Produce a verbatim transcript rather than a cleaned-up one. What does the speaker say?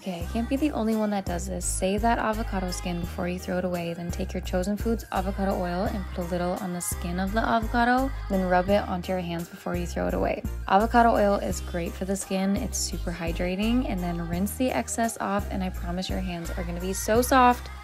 Okay, can't be the only one that does this. Save that avocado skin before you throw it away. Then take your chosen foods avocado oil and put a little on the skin of the avocado. Then rub it onto your hands before you throw it away. Avocado oil is great for the skin. It's super hydrating. And then rinse the excess off, and I promise your hands are gonna be so soft.